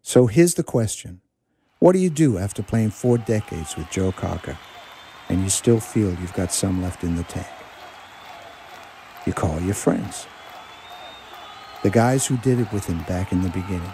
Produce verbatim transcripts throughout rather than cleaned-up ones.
So here's the question. What do you do after playing four decades with Joe Cocker and you still feel you've got some left in the tank? You call your friends. The guys who did it with him back in the beginning.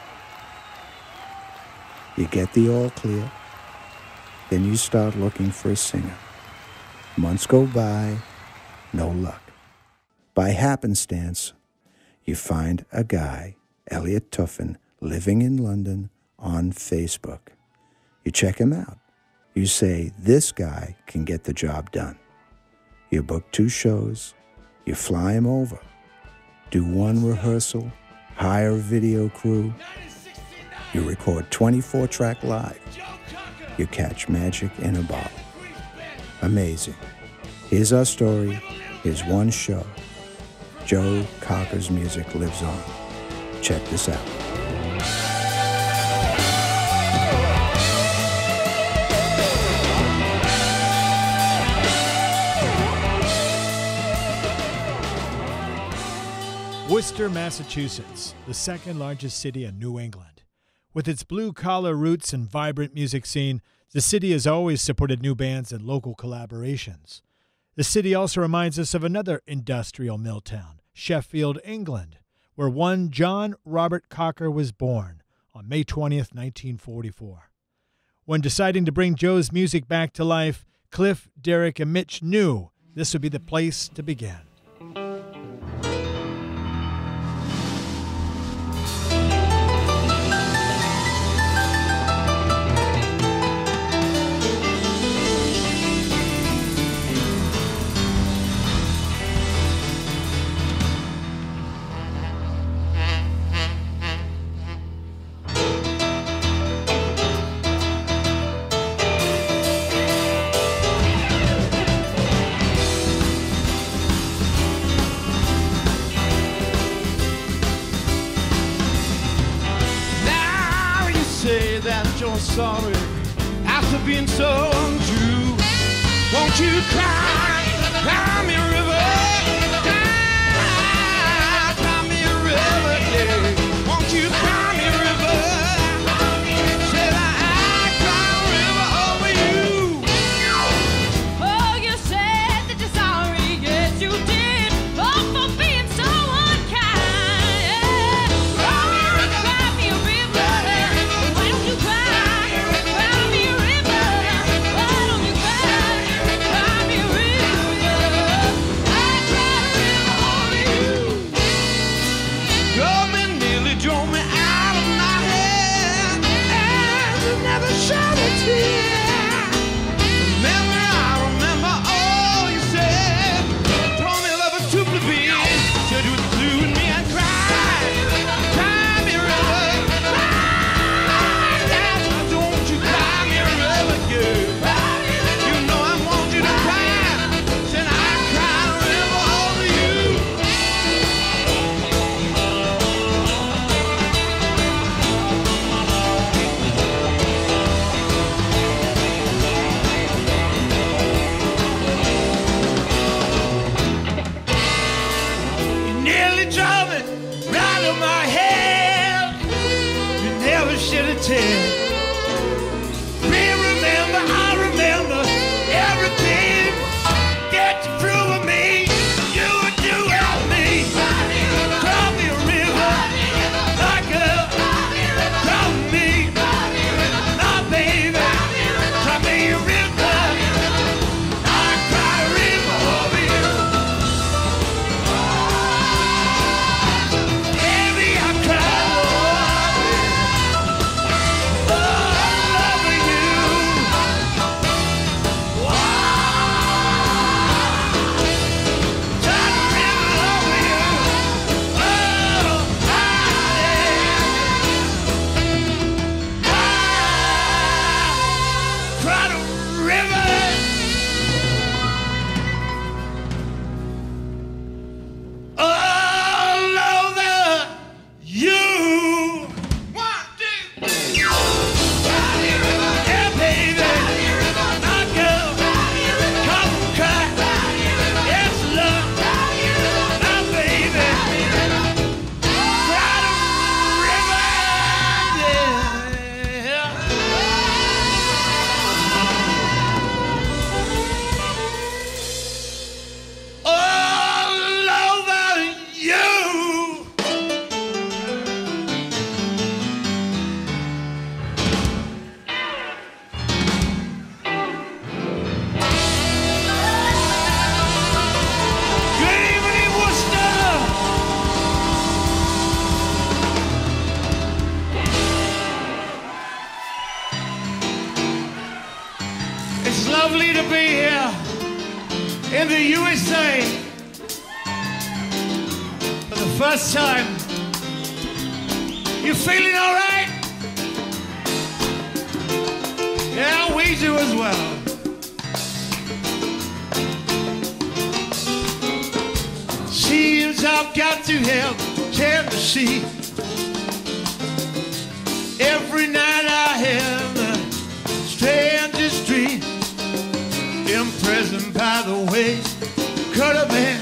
You get the all clear. Then you start looking for a singer. Months go by, no luck. By happenstance, you find a guy, Elliott Tuffin, living in London on Facebook. You check him out. You say, this guy can get the job done. You book two shows. You fly him over. Do one rehearsal. Hire a video crew. You record twenty-four track live. You catch magic in a bottle. Amazing. Here's our story. Here's one show. Joe Cocker's music lives on. Check this out. Worcester, Massachusetts, the second largest city in New England. With its blue-collar roots and vibrant music scene, the city has always supported new bands and local collaborations. The city also reminds us of another industrial mill town, Sheffield, England, where one John Robert Cocker was born on May twentieth, nineteen forty-four. When deciding to bring Joe's music back to life, Cliff, Deric, and Mitch knew this would be the place to begin. Sorry, after being so untrue, won't you cry, cry me a river, cry, cry me a river, yeah. Won't you cry me a river, said I cry a river over you. Oh, you said that you're sorry, yes you did, oh, for being so unkind, yeah. Cry me a river, why don't you cry? lovely to be here in the U S A for the first time. You feeling all right? Yeah, we do as well. Seems I've got to have Tennessee. Every night I have the strangest dream, imprisoned by the way could have been.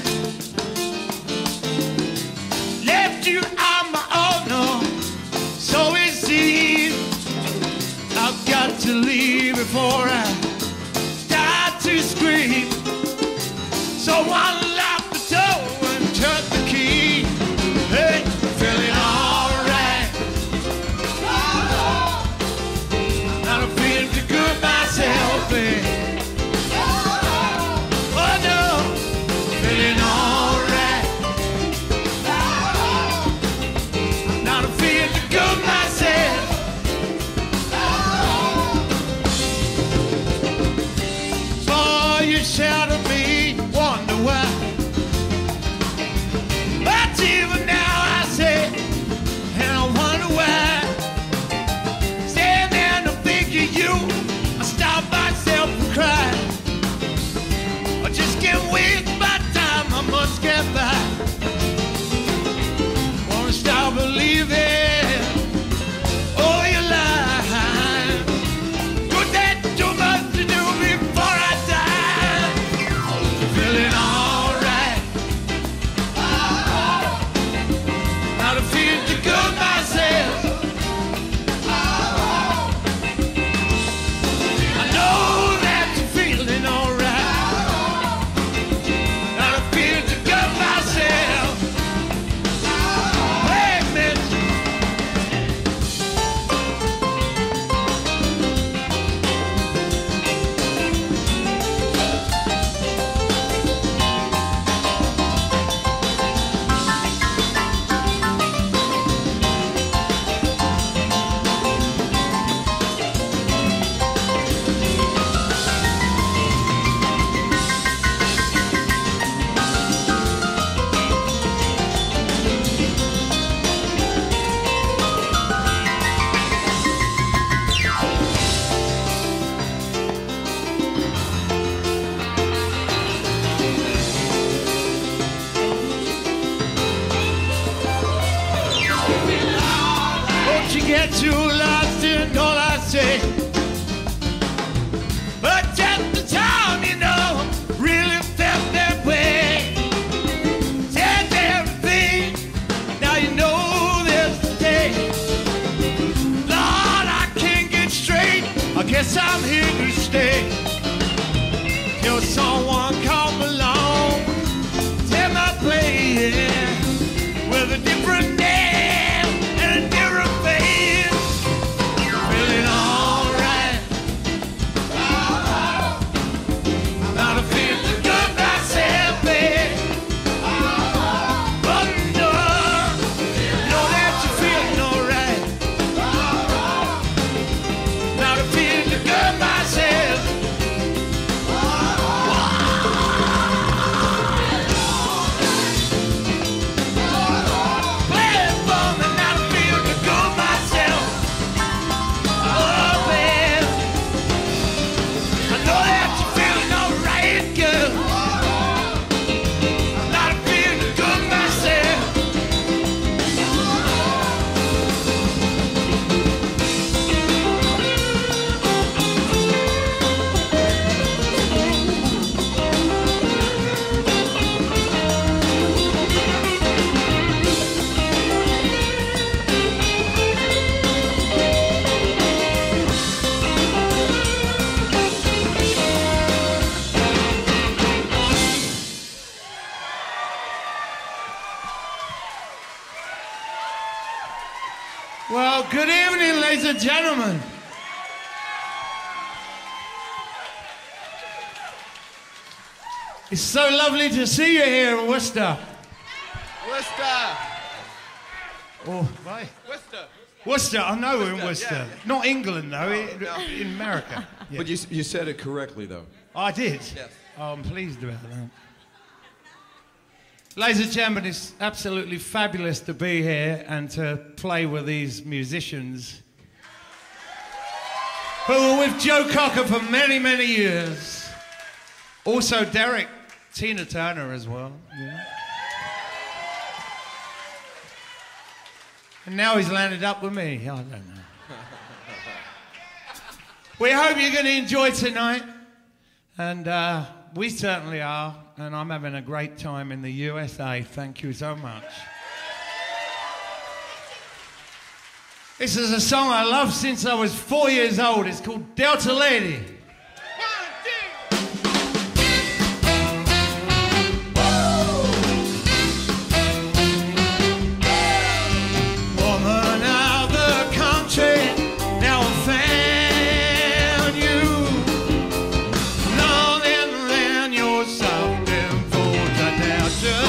Left you on my own, no, so it seems. I've got to leave before I start to scream. So I lock the door and turn the key. Hey, feeling alright. Not a feeling too good myself, eh? Oh no, feeling alright. Not a feeling too good myself. For you shout at me, wonder why. But even now I say, and I wonder why. Stand there and think of you, I stop myself and cry. I just can't waste my time, I must get by. Wanna stop believing all your lies. Could that too much to do before I die? Feeling alright. Not a feel too good myself. I know that you're feeling alright. Not a feel too good myself. Hey, Mitch. Don't you get too lost in all I say. But just the time, you know, really felt that way. Said everything, now you know there's a day. Lord, I can't get straight, I guess I'm here to stay. Till someone come along, take my place with a different name and a different face. Feeling alright. Not a feel too good myself, babe. But no, know that you're feeling alright. Not a feel too good myself. Play it for me, not a feel too good myself. Oh, babe, I know that you're feeling alright, girl. Not a feel too good myself. Well, good evening, ladies and gentlemen. It's so lovely to see you here in Worcester. Worcester. Oh, right. Worcester. Worcester, I know we're in Worcester, Worcester. yeah. Not England, though, No, in, no. in America. Yeah. But you, you said it correctly, though. I did? Yes. Oh, I'm pleased about that. Ladies and gentlemen, it's absolutely fabulous to be here and to play with these musicians who were with Joe Cocker for many, many years. Also Deric, Tina Turner as well. Yeah. And now he's landed up with me. I don't know. We hope you're going to enjoy tonight. And uh, we certainly are. And I'm having a great time in the U S A. Thank you so much. This is a song I love since I was four years old. It's called Delta Lady. Woman of the country, now I found you. Lonely than your soft and full to Delta.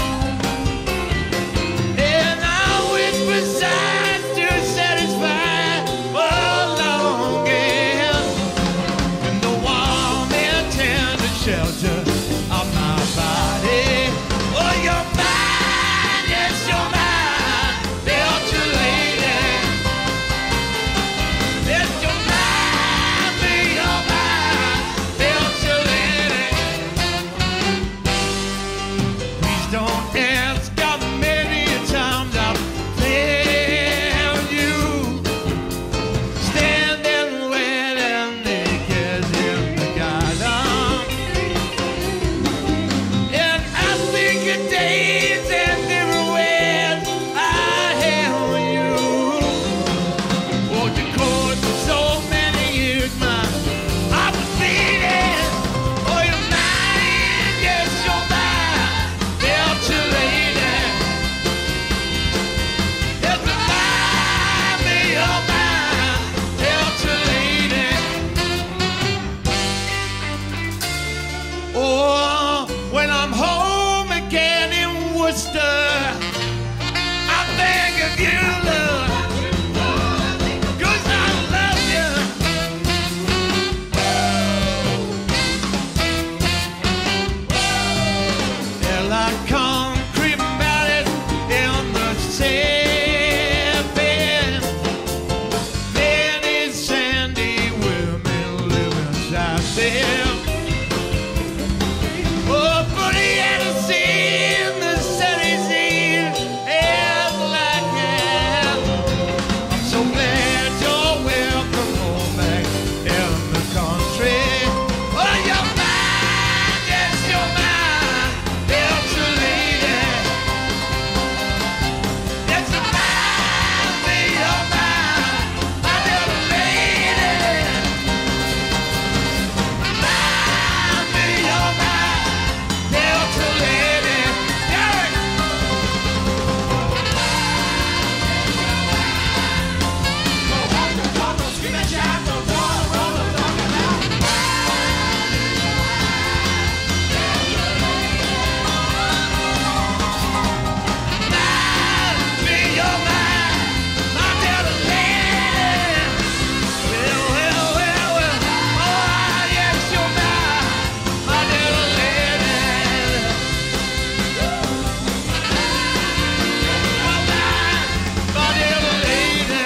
And I wish besides to satisfy my longing in the warm and tender shelter of my body. Oh, you're mine, yes, you're mine, Delta lady. Yes, you're mine, me, you're mine, Delta lady. Please don't ask how many times I've failed you. Standing wet and naked in the garden. And I think of days and different ways I had with you. Over the course of so many years, my heart was beating. Oh, you're mine, yes, you're mine, Delta lady. Yes, you're mine, me, you're mine, Delta lady. Oh, when I'm home again in Worcester, I think of you, love, 'cause I love you. Well, I come creeping about it in the seven. Many sandy women live inside them. Oh, but he had a seen the sunny sea and like hell. I'm so glad you're welcome home back in the country. Oh, you're mine, yes, you're mine, Delta lady. Yes, you're mine, me, you're mine, my little lady. Mine, me, you're mine, Delta lady. Deric. Mine, me, you're mine, my Delta lady. Well, well, well, well. Oh, yes, you're mine, my Delta lady. You're mine, my Delta lady.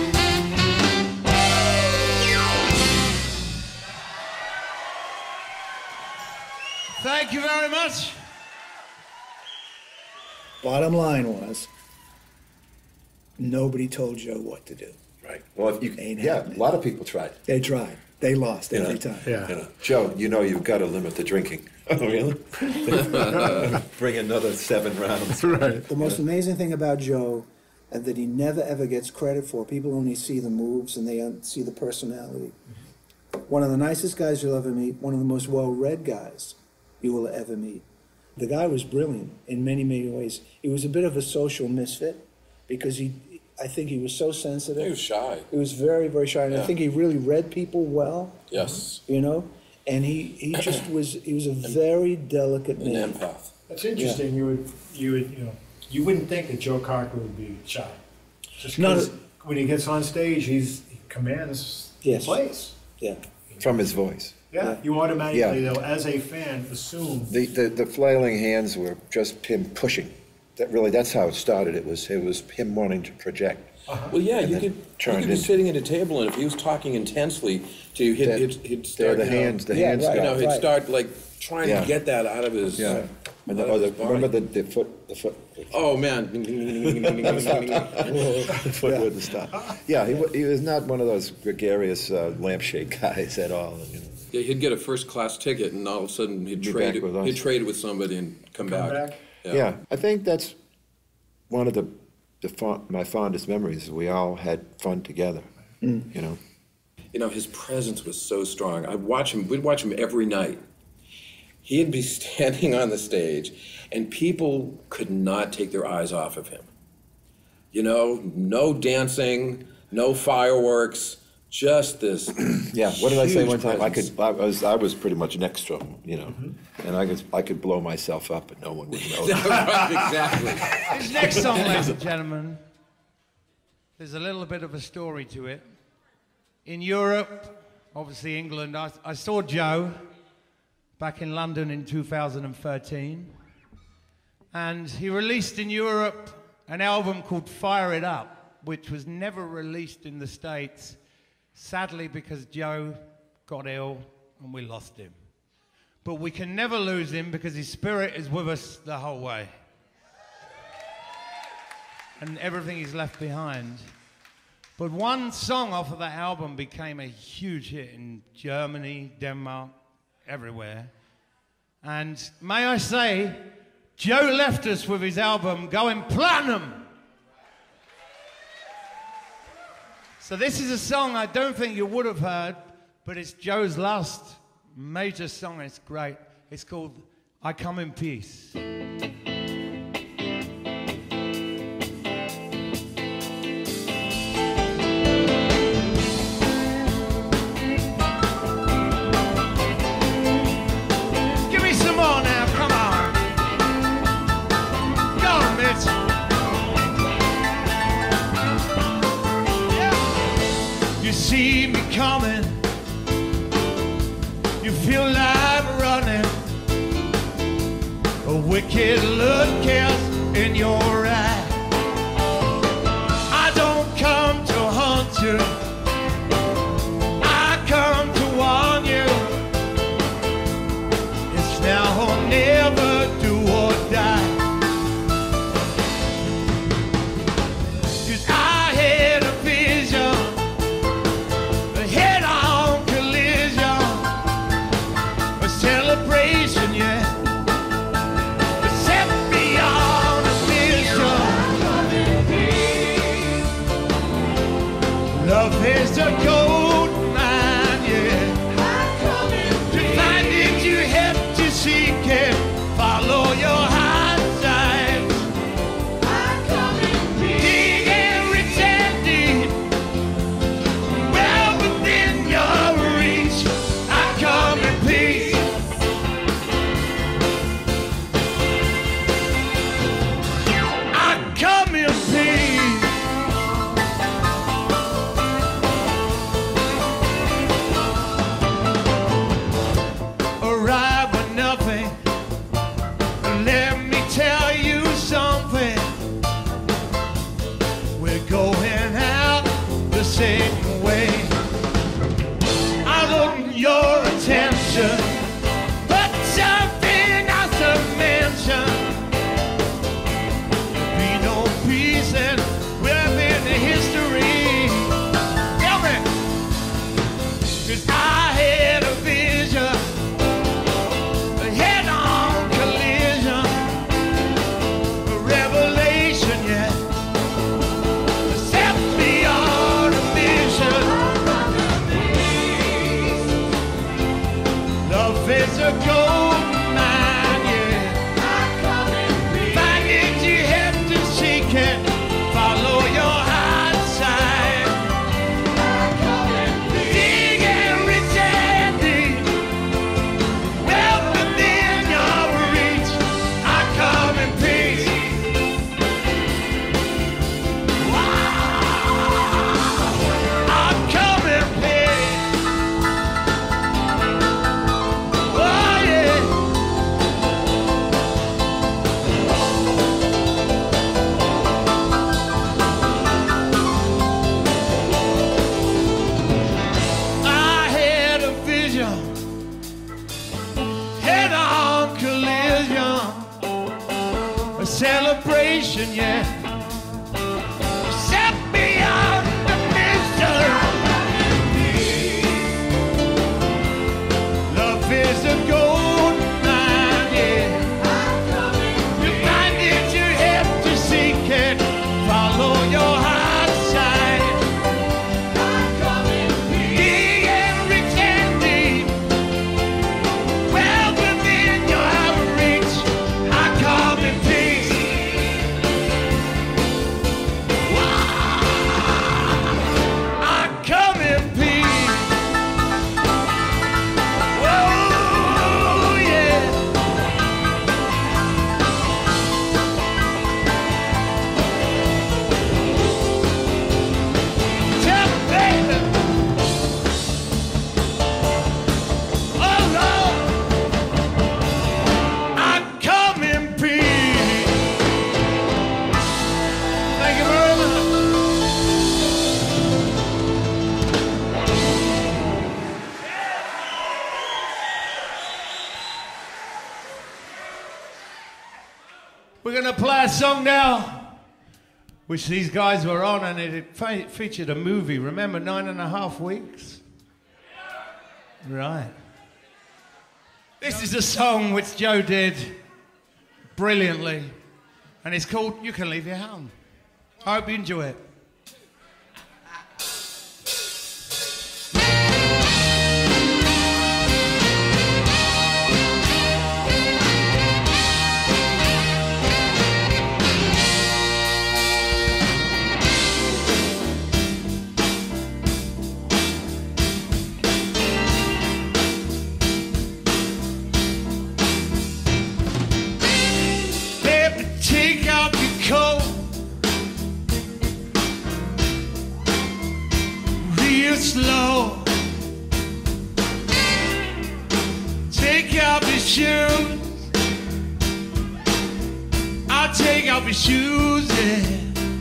Thank you very much. Bottom line was, nobody told Joe what to do. Right. Well, if you, Ain't yeah, happening. a lot of people tried. They tried. They lost You every know, time. Yeah. You know, Joe, you know you've got to limit the drinking. Oh, really? Bring another seven rounds. Right. The most amazing thing about Joe, and that he never ever gets credit for, people only see the moves and they don't see the personality. One of the nicest guys you'll ever meet, one of the most well-read guys you will ever meet. The guy was brilliant in many, many ways. He was a bit of a social misfit because he, I think he was so sensitive. He was shy. He was very, very shy, and I Yeah. think he really read people well, Yes. you know? And he, he just was, he was a very delicate An man. empath. That's interesting. You would, you would, you know, you wouldn't think that Joe Cocker would be shy. Just Not because a- when he gets on stage, he's he commands Yes. the place. Yeah. From his voice. Yeah, you automatically, Yeah. though, as a fan, assume. The, the, the flailing hands were just him pushing. That really, that's how it started. It was, it was him wanting to project. Well, yeah, And you then could, you turned could be into- sitting at a table, and if he was talking intensely to you, he'd, That- he'd, he'd They're start, the you know, hands, the Yeah, hands right, you know, got. he'd right. start like trying Yeah. to get that out of his, Yeah. out And the, of oh, his the, remember body. the, the foot, the foot, Oh, man. the foot wouldn't stop. Yeah, he, wa- he was not one of those gregarious uh, lampshade guys at all. You know. Yeah, he'd get a first-class ticket, and all of a sudden he'd Be trade back it, with us. he'd trade it with somebody and come, Come back. back? Yeah, I think that's one of the, the fond, my fondest memories. We all had fun together, you know. You know, his presence was so strong. I'd watch him, we'd watch him every night. He'd be standing on the stage, and people could not take their eyes off of him. You know, no dancing, no fireworks, just this. Yeah, what did I say huge one time? I presence. could, I was, I was pretty much next to him, you know, and I could, I could blow myself up, and no one would know. Right, exactly. This next song, ladies and gentlemen, there's a little bit of a story to it. In Europe, obviously England, I, I saw Joe back in London in two thousand thirteen, and he released in Europe an album called Fire It Up, which was never released in the States, sadly because Joe got ill and we lost him. But we can never lose him because his spirit is with us the whole way. And everything he's left behind. But one song off of that album became a huge hit in Germany, Denmark, everywhere. And may I say, Joe left us with his album going platinum. So this is a song I don't think you would have heard, but it's Joe's last major song. It's great. It's called I Come in Peace. Give me some more now, come on. Go on, Mitch. Yeah. You see me coming. You feel like running. A wicked look is in your eye. I don't come to hunt you. I come to warn you. It's now or never, do or die. 'Cause I had a vision, a head-on collision, a celebration, yeah. A set beyond a mission. Love is a gold mine, yeah. To find it, you have to seek it. Follow your heart signs. Dig every tan deep. Well within your reach. I come in peace. I come in peace. Arrive with nothing. Let me tell you something. We're going out the same way. I want your attention, but something else to mention. Be no peace and within the history. Tell me, 'cause I had a vision. A head-on collision, a revelation, yeah. A that song now, which these guys were on, and it fe- featured a movie. Remember Nine and a Half Weeks? Right. This is a song which Joe did brilliantly, and it's called You Can Leave Your Home. I hope you enjoy it. Slow. Take off your shoes. I'll take off your shoes, yeah.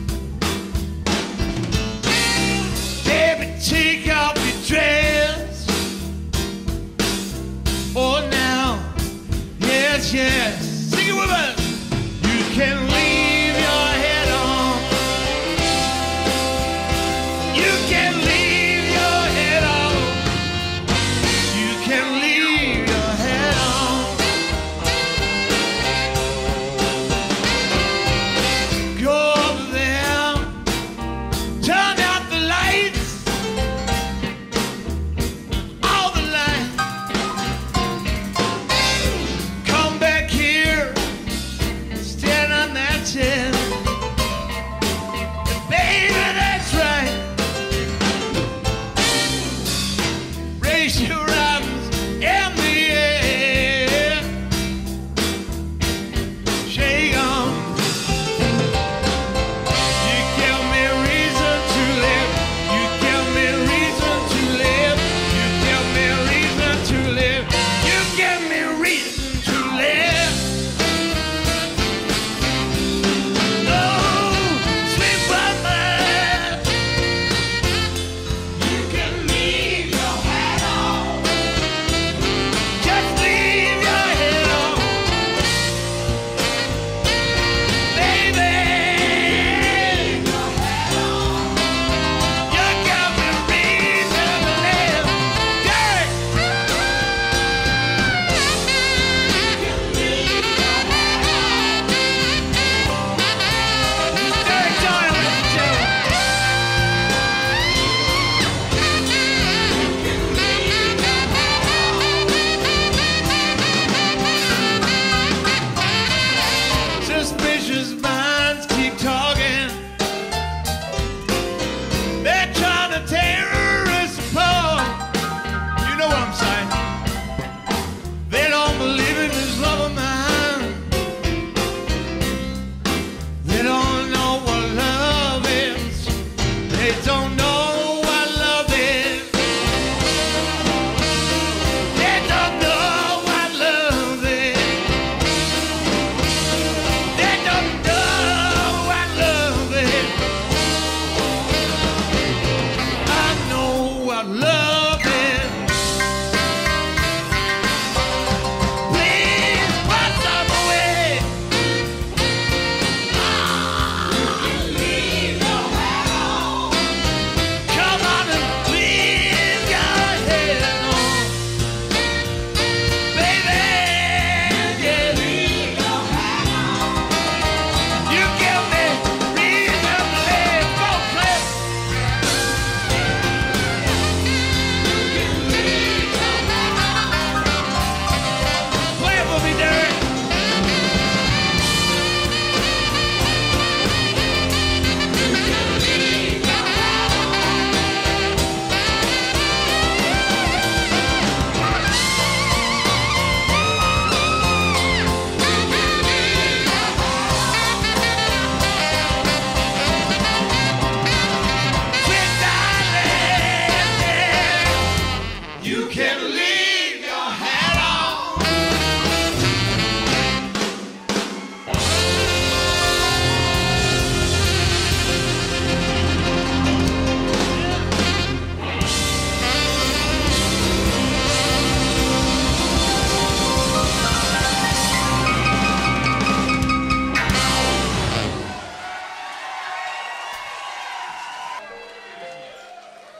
Baby, take off your dress. Oh, now, yes, yes. Sing it with us. You can leave your head on. You can leave. Go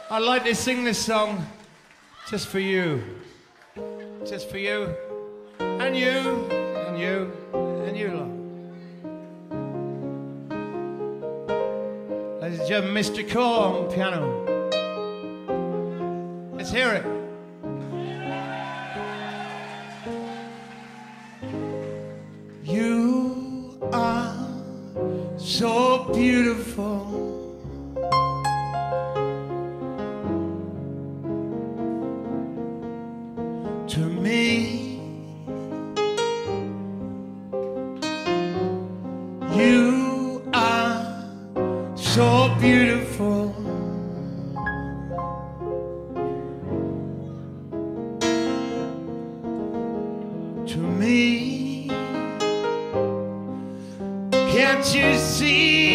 I'd like to sing this song just for you. Just for you. And you. And you. And you lot. Ladies and gentlemen, Mister Chakour on piano. Let's hear it. You are so beautiful. To me, you are so beautiful. To me, can't you see?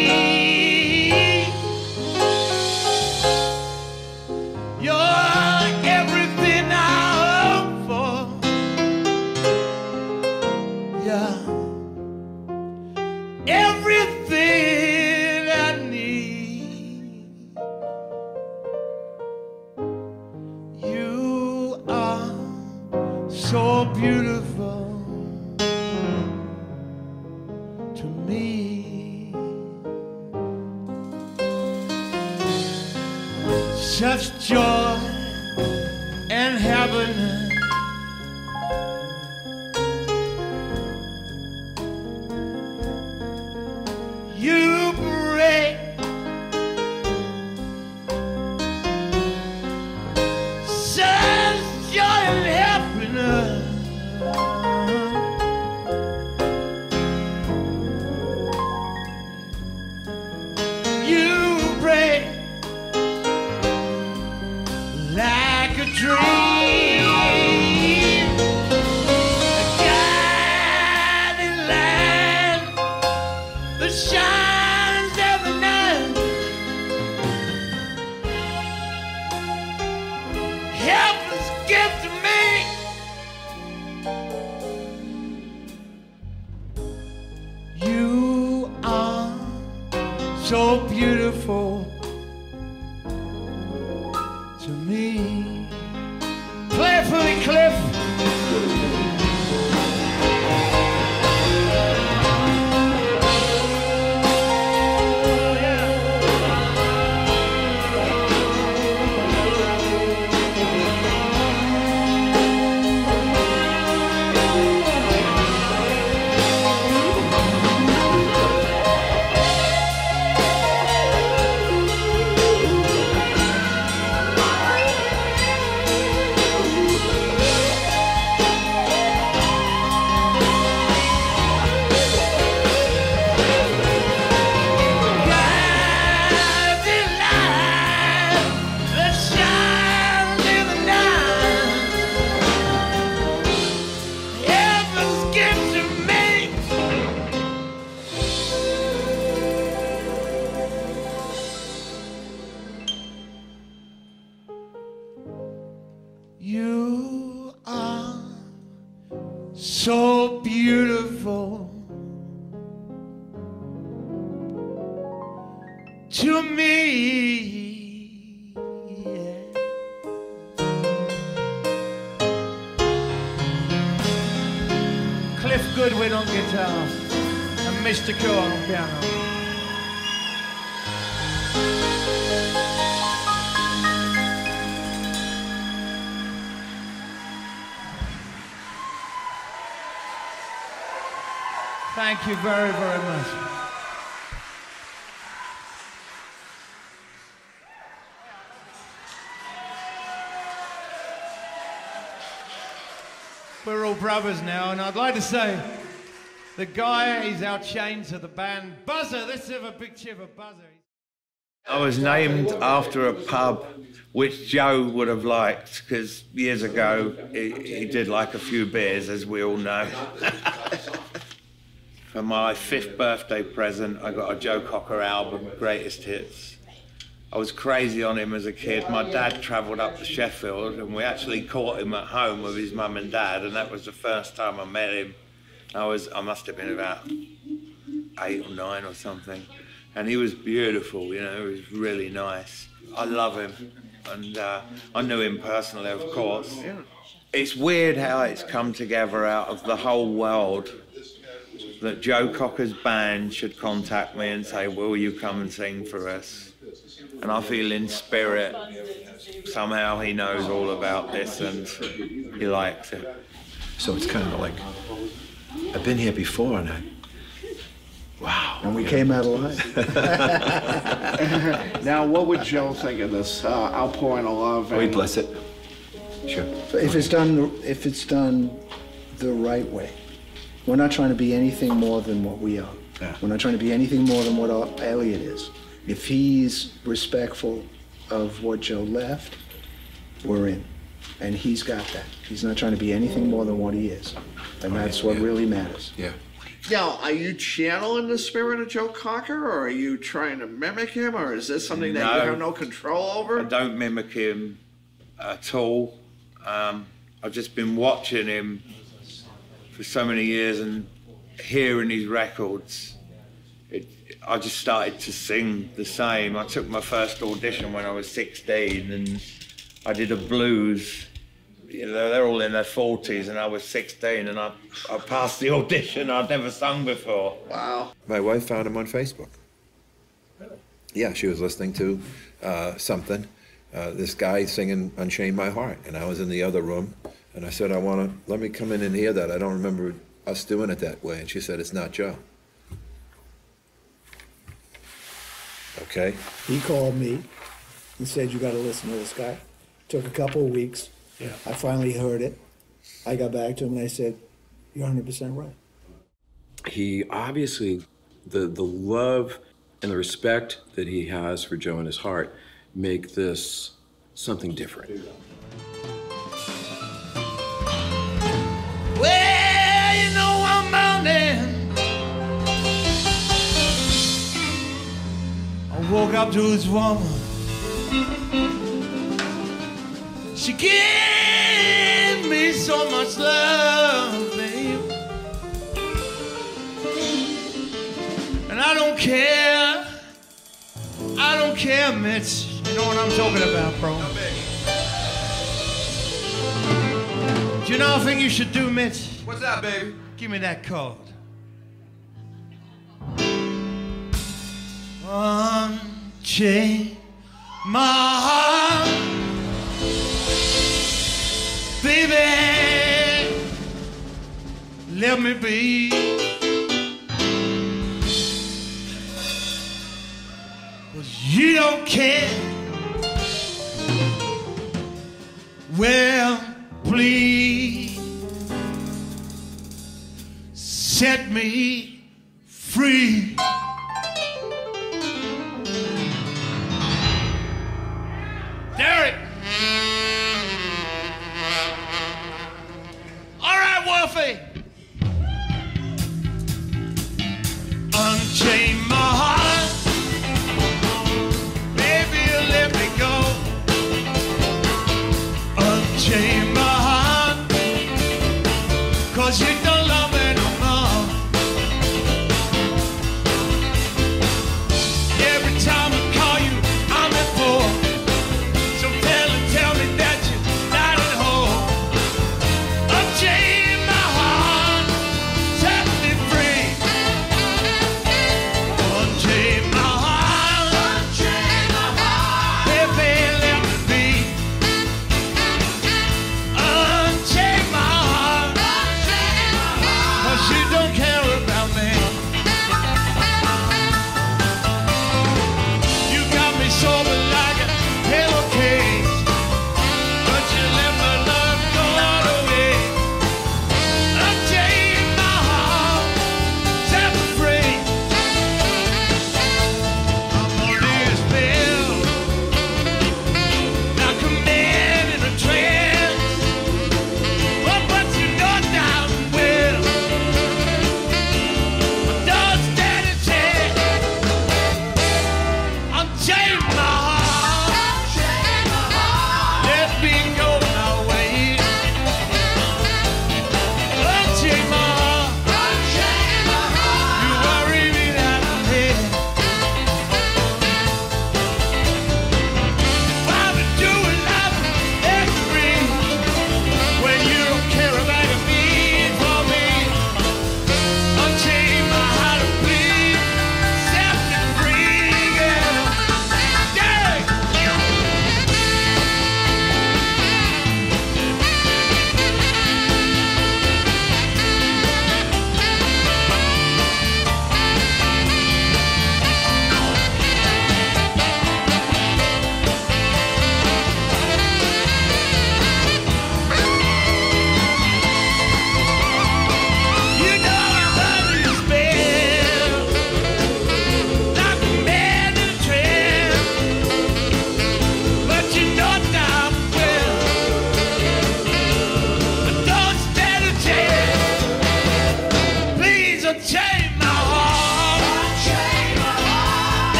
Such joy and happiness. You bring such joy and happiness. You bring like a dream, a guiding light that shines every night. Heaven's gift to me. You are so beautiful. To me, play it for me, Cliff. You are so beautiful to me. Yeah. Cliff Goodwin on guitar and Mister Chakour on piano. Thank you very, very much. We're all brothers now, and I'd like to say the guy, he's our chain to the band. Buzzer, let's have a big cheer for Buzzer. I was named after a pub which Joe would have liked, because years ago he, he did like a few beers, as we all know. For my fifth birthday present, I got a Joe Cocker album, Greatest Hits. I was crazy on him as a kid. My dad travelled up to Sheffield, and we actually caught him at home with his mum and dad, and that was the first time I met him. I was, I must have been about eight or nine or something. And he was beautiful, you know, he was really nice. I love him. And uh, I knew him personally, of course. It's weird how it's come together out of the whole world that Joe Cocker's band should contact me and say, will you come and sing for us? And I feel in spirit, somehow he knows all about this and he likes it. So it's kind of like, I've been here before and I, wow. And we came out alive. Now, what would Joe think of this uh, outpouring of love? We and- bless it. Sure. If it's done, if it's done the right way, we're not trying to be anything more than what we are. Yeah. We're not trying to be anything more than what Elliott is. If he's respectful of what Joe left, we're in. And he's got that. He's not trying to be anything more than what he is. And that's what really matters. Yeah. Now, are you channeling the spirit of Joe Cocker, or are you trying to mimic him, or is this something that No. you have no control over? I don't mimic him at all. Um, I've just been watching him for so many years and hearing his records. It, I just started to sing the same. I took my first audition when I was sixteen and I did a blues. You know, they're all in their forties and I was sixteen and I, I passed the audition. I'd never sung before. Wow. My wife found him on Facebook. Yeah, she was listening to uh, something. Uh, this guy singing Unchained My Heart, and I was in the other room, and I said, I want to, let me come in and hear that. I don't remember us doing it that way. And she said, it's not Joe. Okay. He called me and said, you got to listen to this guy. Took a couple of weeks. Yeah. I finally heard it. I got back to him and I said, you're one hundred percent right. He obviously, the, the love and the respect that he has for Joe in his heart make this something different. Well, you know one morning I woke up to this woman. She gave me so much love, babe. And I don't care, I don't care, Mitch. You know what I'm talking about, bro. Do you know what I think you should do, Mitch? What's that, baby? Give me that card. Unchain my heart, baby. Let me be. 'Cause you don't care. Well, please set me free. Deric. All right, Wolfie. Unchain my heart. Baby, let me go. Unchain my heart. 'Cause you don't love me no more.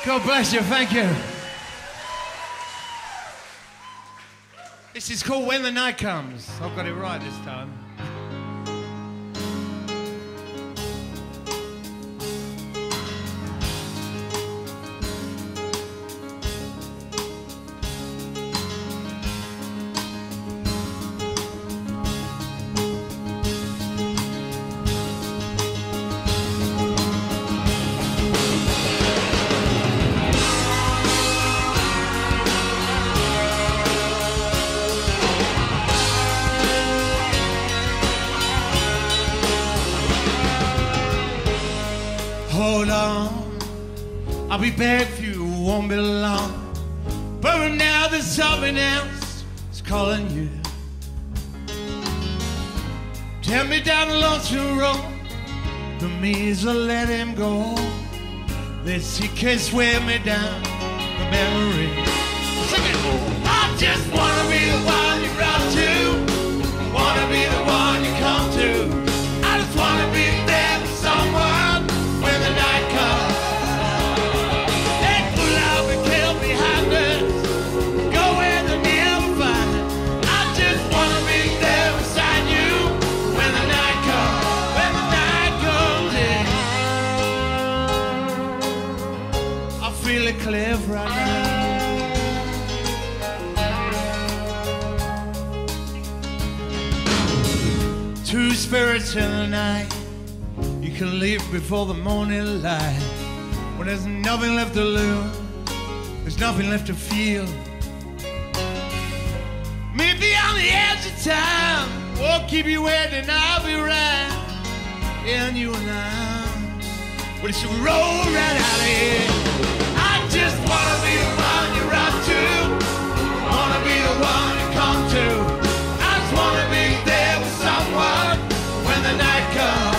God bless you, thank you. This is called When the Night Comes. I've got it right this time. Hold on, I'll be back if you won't be long. But right now there's something else is calling you. Tell me down the lonesome road, the means will let him go. This he can swear me down the memory. Sing it. I just wanna be the one you run to, wanna be the one you come to. I just wanna be there for someone when the night comes. They pull out and kill behind us, go where they never find it. I just wanna be there beside you when the night comes, when the night comes in. I feel it clear right now. Two spirits in the night, you can leave before the morning light. When there's nothing left to lose, there's nothing left to feel. Maybe on the edge of time, we'll keep you waiting, I'll be right. Yeah, and you and I, we should roll right out of here. I just wanna be the one you run to, wanna be the one you come to. I just wanna be there with someone when the night comes.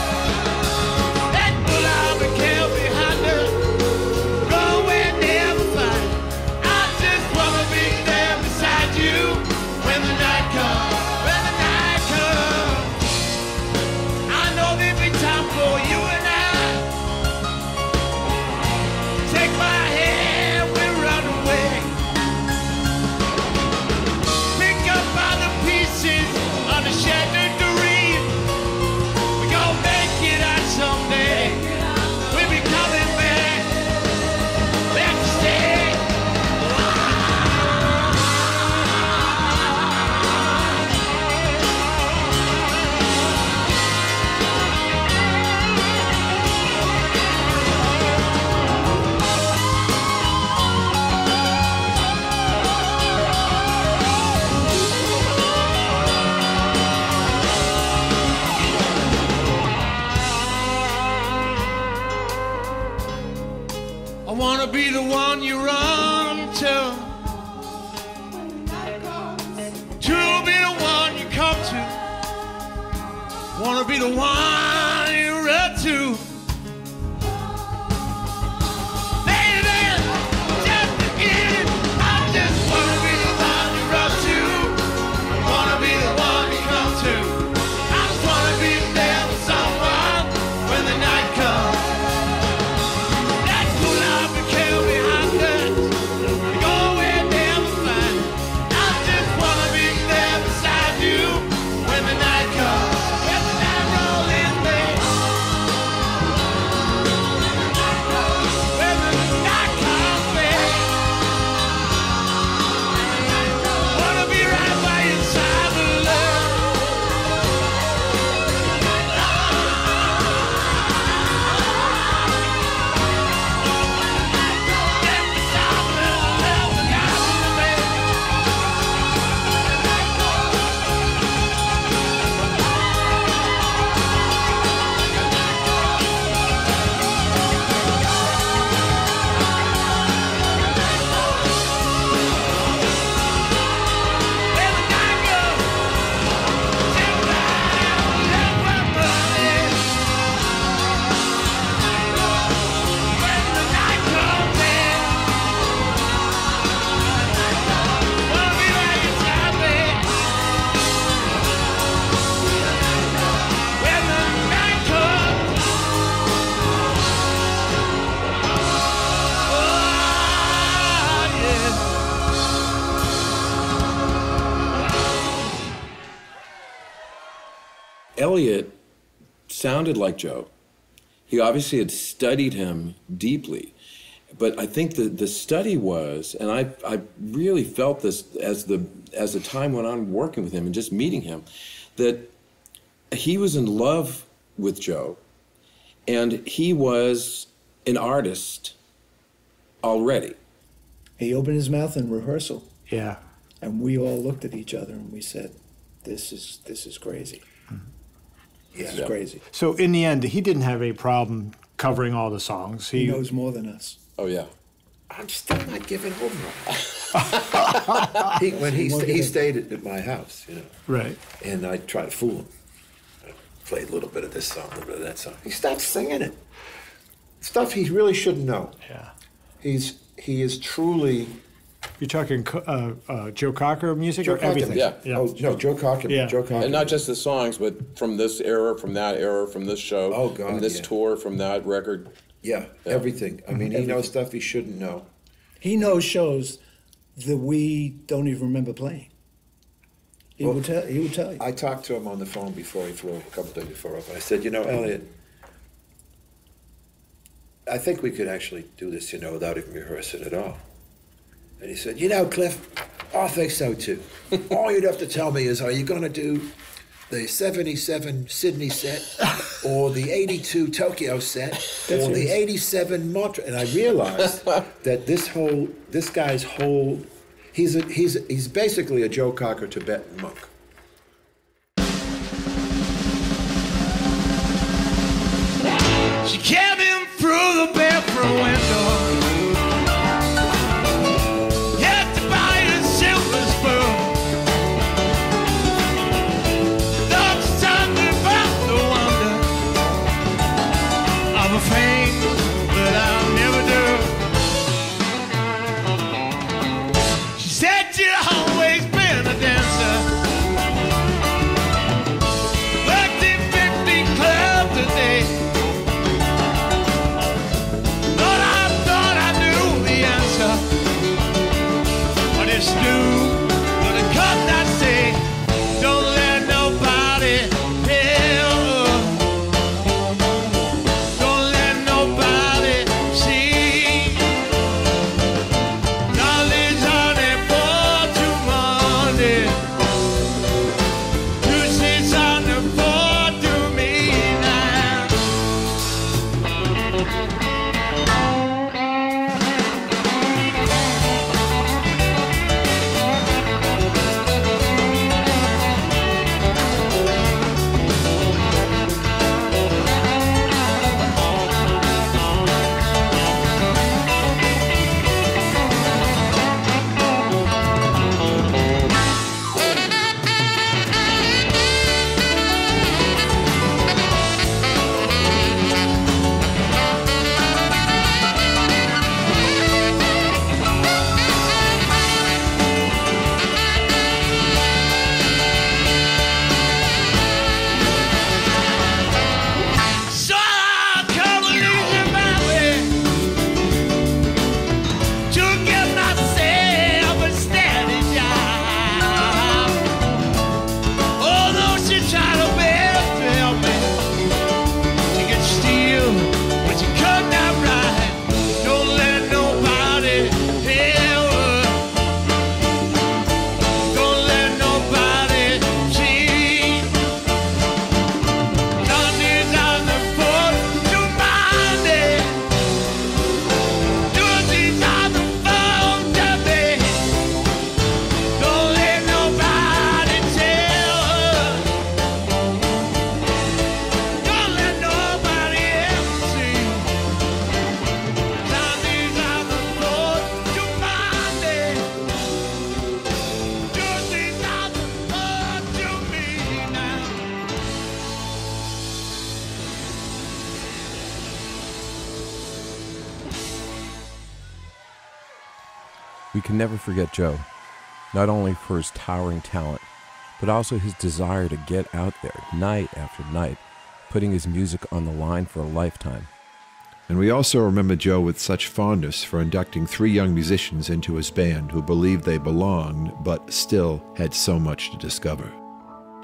Be the one you run to, to be the one you come to, wanna be the one you run to. Baby, just begin. I just wanna be the one you run to, wanna be the one you come to. I just wanna be there with someone when the night comes. When the night comes, when the night rolls in there. Elliott sounded like Joe. He obviously had studied him deeply. But I think the, the study was, and I, I really felt this as the, as the time went on working with him and just meeting him, that he was in love with Joe, and he was an artist already. He opened his mouth in rehearsal. Yeah. And we all looked at each other and we said, this is, this is crazy. Mm-hmm. This Yeah. is crazy. So in the end, he didn't have a problem covering all the songs. He knows more than us. Oh, yeah. I'm still not giving over. he, when he, sta- he stayed at, at my house, you know. Right. And I tried to fool him. I played a little bit of this song, a little bit of that song. He starts singing it. Stuff he really shouldn't know. Yeah. He's he is truly. You're talking uh, uh, Joe Cocker music Joe or Cocker everything? music. Yeah. Oh no, Joe Cocker. Yeah. Joe Cocker. And not just the songs, but from this era, from that era, from this show, Oh, God, from this yeah. tour, from that record. Yeah, Yeah. everything. I mean, he Everything. knows stuff he shouldn't know. He knows shows that we don't even remember playing. He Well, would tell. He would tell you. I talked to him on the phone before he flew, a couple days before up. I said, you know, Elliott, I think we could actually do this, you know, without even rehearsing at all. And he said, you know, Cliff, I think so too. All you'd have to tell me is, are you going to do the seventy-seven Sydney set, or the eighty-two Tokyo set, or the eighty-seven Montreal? And I realized that this whole, this guy's whole, he's a, he's he's basically a Joe Cocker Tibetan monk. She came in through the bedroom window. Had to buy a silver spoon. Thought something about the wonder of a thing that I'll never do. She said you'd always been a dancer. Worked in fifty clubs a day. We can never forget Joe, not only for his towering talent, but also his desire to get out there night after night, putting his music on the line for a lifetime. And we also remember Joe with such fondness for inducting three young musicians into his band who believed they belonged, but still had so much to discover.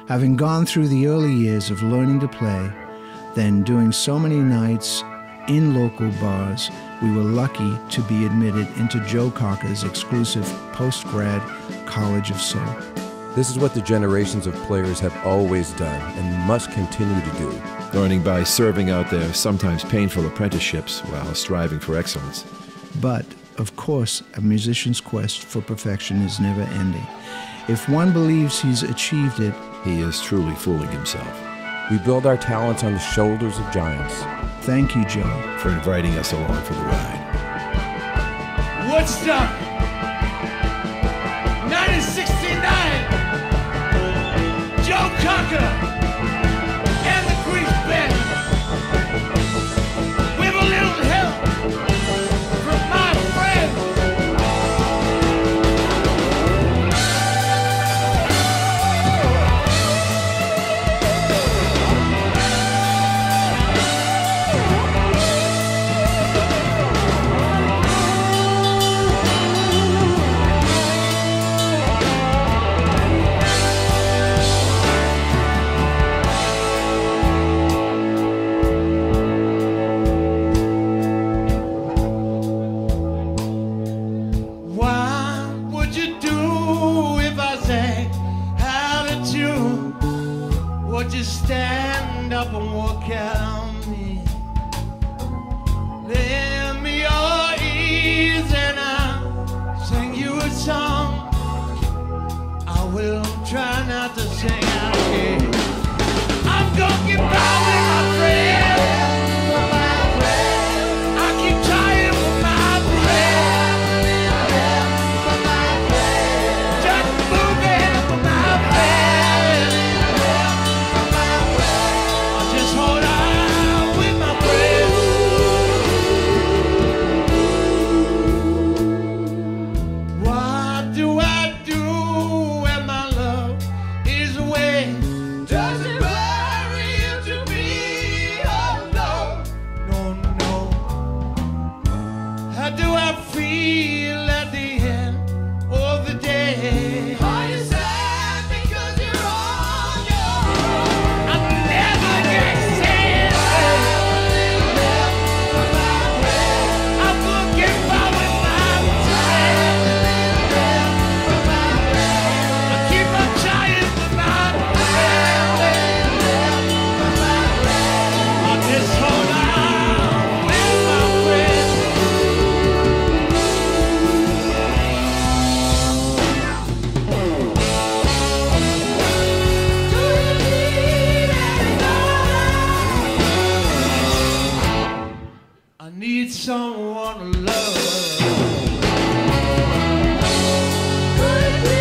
Having gone through the early years of learning to play, then doing so many nights in local bars, we were lucky to be admitted into Joe Cocker's exclusive post-grad College of Soul. This is what the generations of players have always done and must continue to do. Learning by serving out their sometimes painful apprenticeships while striving for excellence. But, of course, a musician's quest for perfection is never ending. If one believes he's achieved it, he is truly fooling himself. We build our talents on the shoulders of giants. Thank you, Joe, for inviting us along for the ride. Woodstock, nineteen sixty-nine. Joe Cocker and the Grease Band. With a little help from my friend. Stand up and walk out on me. Lend me your ears and I'll sing you a song. I will try not to sing out of key. I'm gonna get by with my friend. I keep trying with my friend. Just moving with my friend. Hold on with my friends. What do I do when my love is away? Does it worry you to be alone? No, no. How do I feel at the end of the day? Are you sad because you're on your own? I'm never getting someone to love. Could it be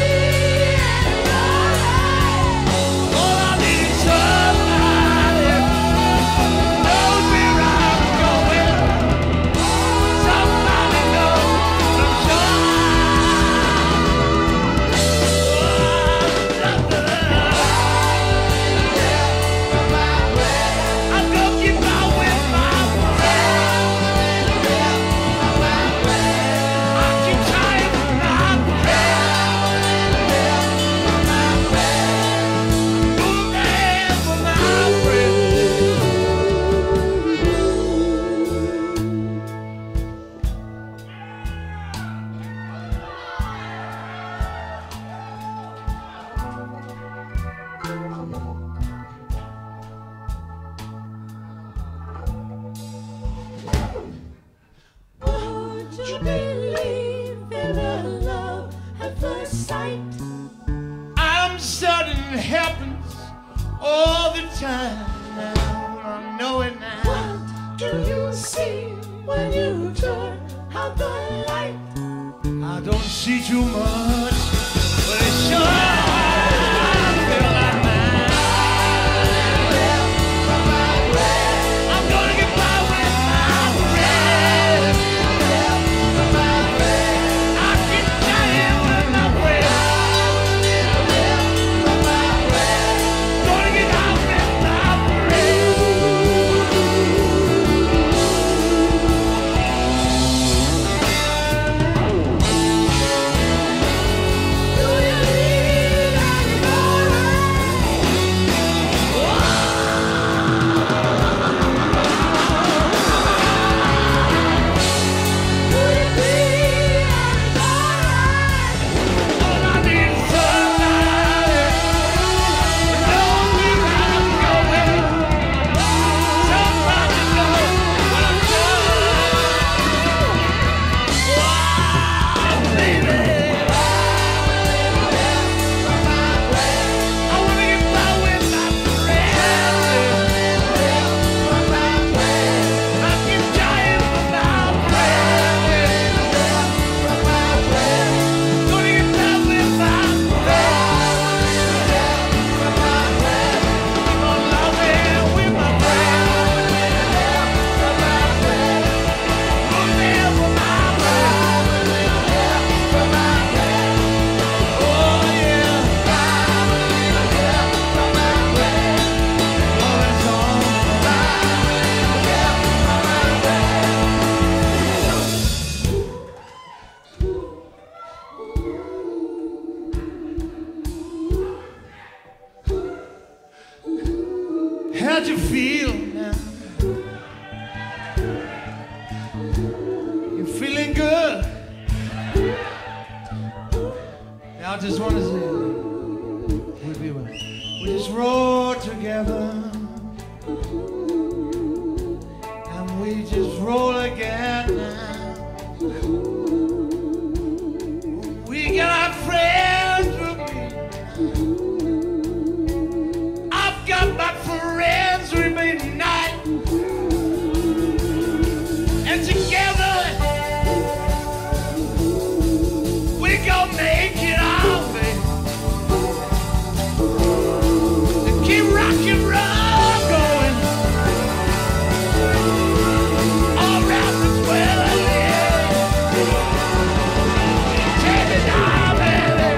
right? All I need is somebody knows where I'm going. Somebody knows I'm I'm gonna keep on with my all the time now, I know it now. What do you see when you turn out the light? I don't see too much, but it sure feel like mine. I'm gonna get by with my friends. I keep trying with my friends. How'd you feel now? You feeling good? Now I just want to say, we, we, we just rode together, and we just roll again now. We got our friends with me. I've got my friends with me tonight, and together we gon' make it all, baby. And keep rock and roll going all around this world I live. Take it down, baby.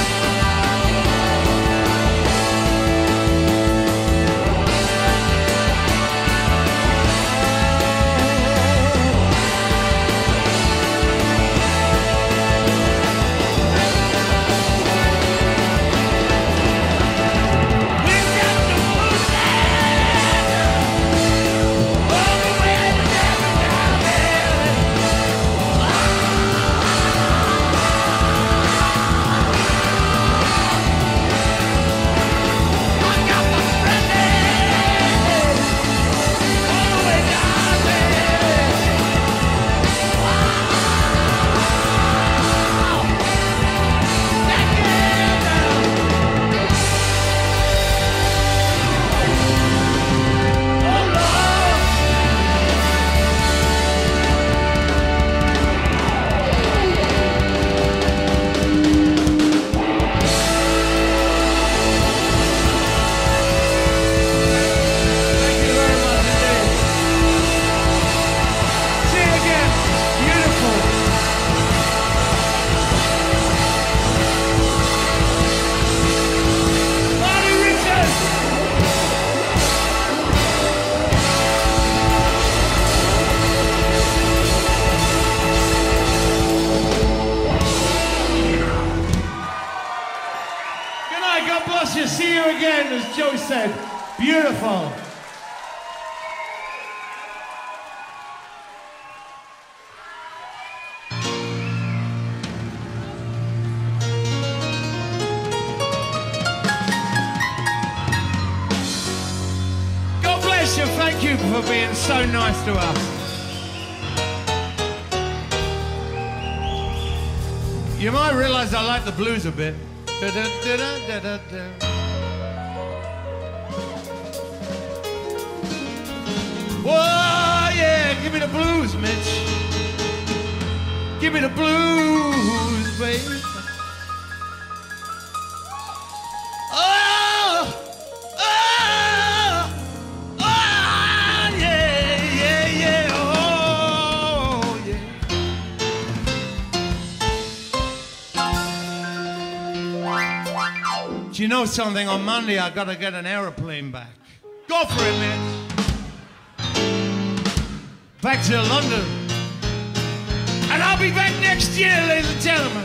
See you again, as Joe said. Beautiful. God bless you. Thank you for being so nice to us. You might realize I like the blues a bit. Da, da, da, da, da, da, da. Whoa, yeah, give me the blues, Mitch. Give me the blues, baby. Oh, oh, oh, yeah, yeah, yeah, oh, yeah. Do you know something? On Monday, I gotta get an aeroplane back. Go for it, Mitch. Back to London. And I'll be back next year, ladies and gentlemen,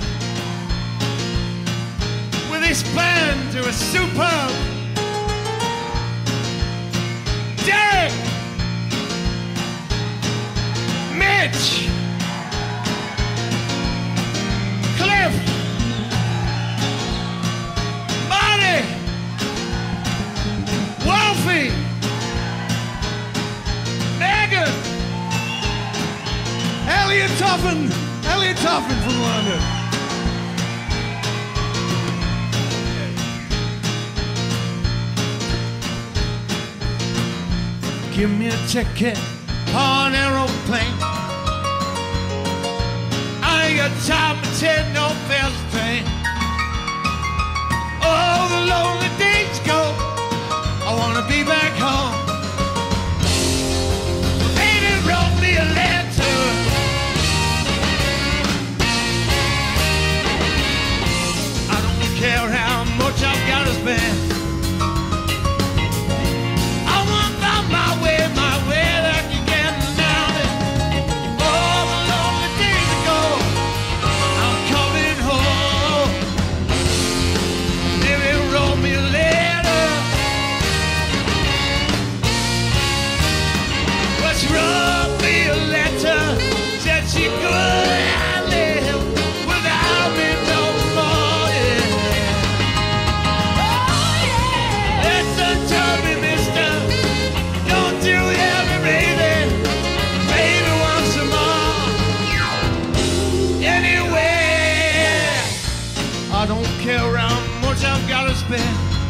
with this band to a superb Deric, Mitch, Cliff, Marty, Wolfie, Megan, Elliott Tuffin, Elliott Tuffin from London. Give me a ticket on an aeroplane. I ain't got time to take no fast train. Oh, the lonely days go. I wanna be back home. Baby wrote me a letter. Care how much I've got to spend. I want to find my way, my way like you can now. All the lonely days ago, I'm coming care around much I've got to spend.